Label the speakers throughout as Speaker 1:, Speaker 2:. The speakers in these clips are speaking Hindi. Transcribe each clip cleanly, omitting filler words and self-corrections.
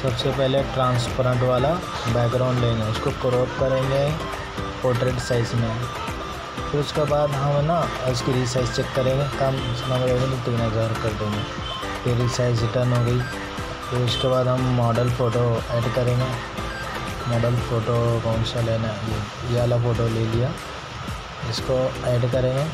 Speaker 1: सबसे पहले ट्रांसपेरेंट वाला बैकग्राउंड लेंगे, उसको क्रॉप करेंगे पोर्ट्रेट साइज़ में। फिर उसके बाद हम ना उसकी रीसाइज चेक करेंगे, कम ना करेंगे तो 3000 कर देंगे। फिर रीसाइज रिटर्न हो गई। फिर उसके बाद हम मॉडल फ़ोटो ऐड करेंगे। मॉडल फ़ोटो कौन सा लेना है, ये वाला फ़ोटो ले लिया, इसको ऐड करेंगे।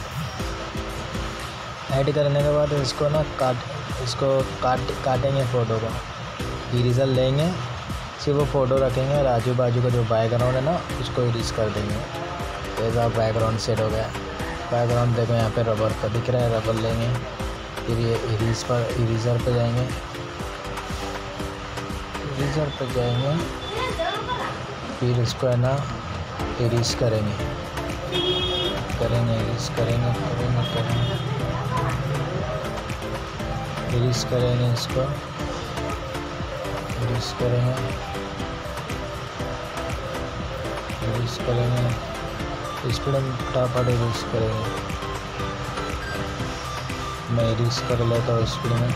Speaker 1: ऐड करने के बाद इसको ना काटेंगे फ़ोटो को, इरेज़र लेंगे, सिर्फ वो फ़ोटो रखेंगे और आजू बाजू का जो बैकग्राउंड है ना उसको इरेज़ कर देंगे। तो ऐसा बैकग्राउंड सेट हो गया। बैकग्राउंड देखो यहाँ पे रबर का दिख रहा है, रबर लेंगे। फिर ये इरेज़र पे जाएंगे, इरेज़र पे जाएंगे, फिर इसको है ना इरेज़ करेंगे, इरेज़ करेंगे, इरेज़ करेंगे, इसको इरेज़ करेंगे, इरेज़ करेंगे, स्पीड में फटाफट इरेज़ करेंगे। मैं इरेज़ कर लेता हूँ स्पीड में।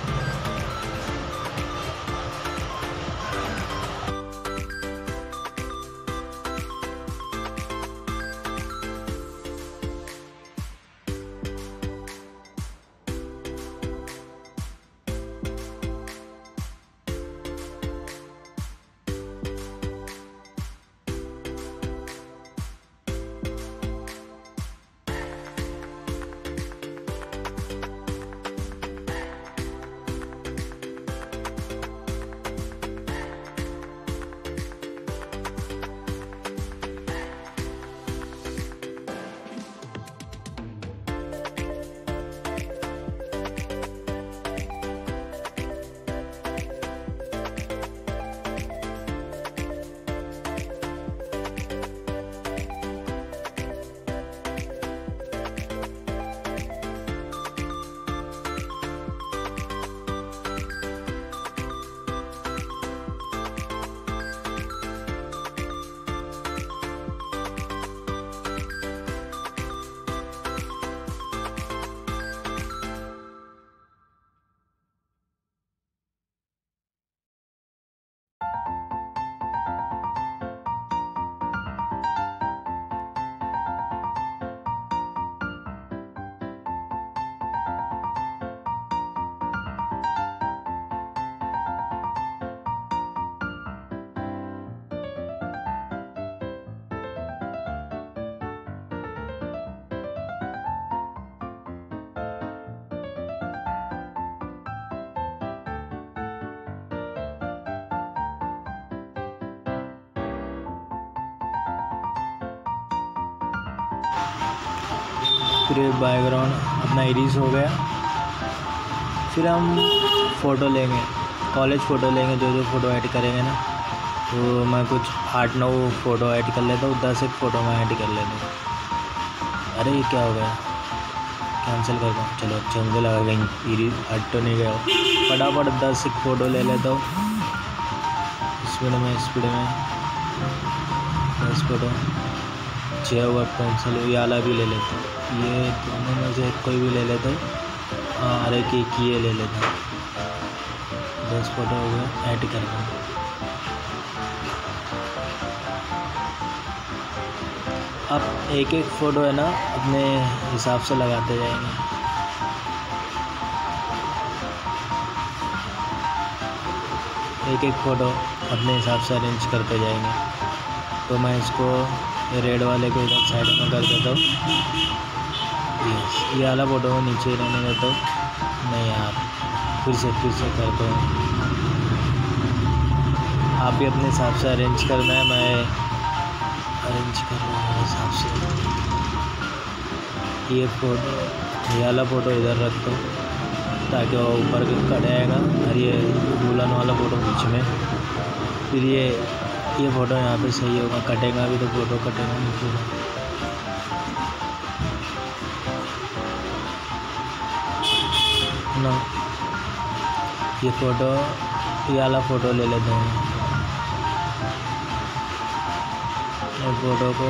Speaker 1: फिर बैकग्राउंड अपना इरेज़ हो गया। फिर हम फ़ोटो लेंगे, कॉलेज फ़ोटो लेंगे, जो फ़ोटो ऐड करेंगे ना, तो मैं कुछ 8-9 फ़ोटो ऐड कर लेता हूँ, 10 एक फ़ोटो मैं ऐड कर लेता हूँ। अरे ये क्या हो गया, कैंसिल कर दूँ, चलो अच्छा मुझे लगा कहीं इरेज़ हट तो नहीं गया। फटाफट 10 एक फ़ोटो ले लेता हूँ स्पीड में 10 फ़ोटो। 6 हुआ पेंसिल, ये वाला भी ले लेता हूँ, ये दोनों में से कोई भी ले लेता हूँ। हाँ अरे कि ये ले लेता हूँ। 10 फ़ोटो हो गए, ऐड कर दूँ। अब एक एक फ़ोटो है ना अपने हिसाब से लगाते जाएंगे। एक एक फ़ोटो अपने हिसाब से अरेंज करते जाएंगे। तो मैं इसको रेड वाले को इधर साइड में कर देता हूँ। ये वाला फ़ोटो को नीचे ही रहने देता हूँ। नहीं यार, फिर से करता हूँ। आप भी अपने हिसाब से अरेंज करना है, मैं अरेंज कर रहा हूँ हिसाब से। ये वाला फ़ोटो इधर रखता हूँ ताकि वो ऊपर कट आएगा, और ये दुल्हन वाला फ़ोटो बीच में। फिर ये फ़ोटो यहाँ पे सही होगा, कटेगा भी तो फ़ोटो कटेगा नहीं पूरा। ना ये फ़ोटो, ये वाला फ़ोटो ले लेते हैं। ये फ़ोटो को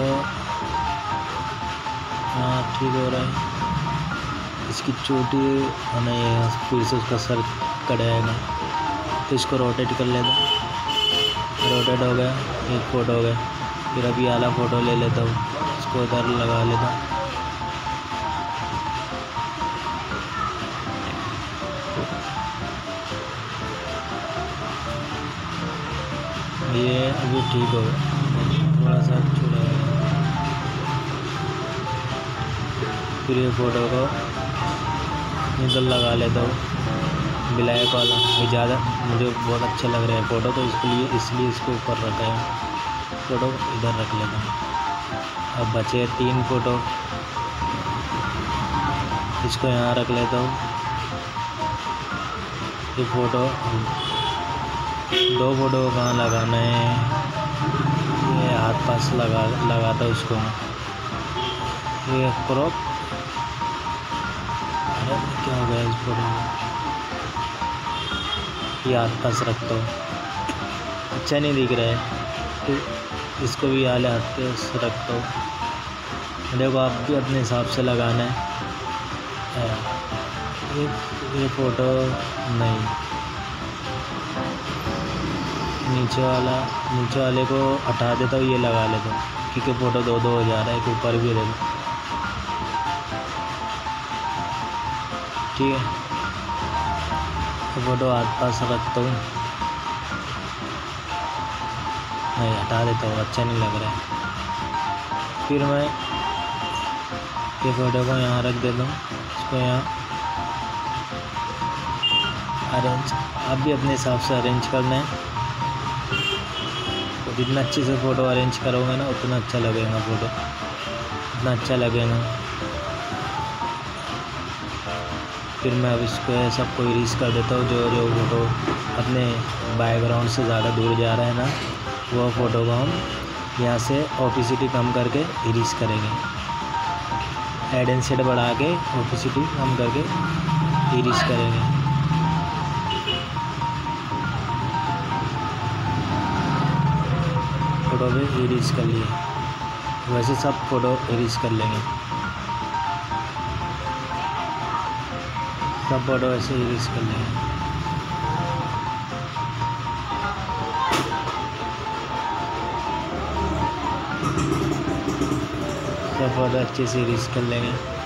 Speaker 1: हाँ ठीक हो रहा है। इसकी चोटी हमें फिर से उसका सर कट आएगा। तो इसको रोटेट कर लेता हूँ। रोटेट हो गया, एक फ़ोटो हो गया। फिर अभी आला फ़ोटो ले लेता हूँ, इसको उधर लगा लेता हूँ। ये अभी ठीक हो गया, थोड़ा सा छुड़ा है। फिर ये फ़ोटो को इधर लगा लेता हूँ, ब्लैक वाला। ये ज़्यादा मुझे बहुत अच्छा लग रहा है फ़ोटो, तो इसलिए इसको ऊपर रखा है। फ़ोटो इधर रख लेता हूँ। अब बचे 3 फ़ोटो, इसको यहाँ रख लेता हूँ। ये फ़ोटो 2 फ़ोटो को कहाँ लगाना है, ये हाथ पास लगाता हूँ इसको। ये क्रॉप, अरे क्या हो गया इस फ़ोटो में, ये हाथ पास रखता हूँ, अच्छा नहीं दिख रहा है, तो इसको भी आले हाथ पे रखता हूँ। देखो आप भी अपने हिसाब से लगाना है। ये फ़ोटो नहीं, नीचे वाले को हटा देता हूँ, ये लगा लेता हूँ, क्योंकि फ़ोटो 2-2 हो जा रहा है। एक ऊपर भी देखो, ठीक है। तो फ़ोटो हाथ पास रखता हूँ, नहीं हटा देता हूँ, अच्छा नहीं लग रहा है। फिर मैं ये फ़ोटो को यहाँ रख देता हूँ, इसको यहाँ अरेंज, आप भी अपने हिसाब से अरेंज करना है। तो जितना अच्छे से फ़ोटो अरेंज करोगे ना, उतना अच्छा लगेगा फ़ोटो, उतना अच्छा लगेगा। फिर मैं अब इसको सबको इरेज कर देता हूँ। जो फ़ोटो अपने बैकग्राउंड से ज़्यादा दूर जा रहा है ना, वो फ़ोटो को हम यहाँ से ओपेसिटी कम करके इरेज करेंगे। ऐड एंड सेट बढ़ा के ओपेसिटी कम करके इरेज करेंगे। फ़ोटो पे इरेज कर लिए, वैसे सब फ़ोटो इरेज कर लेंगे, सब फ़ोटो ऐसे इरेज कर लेंगे। सब फ़ोटो अच्छे से इरेज कर लेंगे।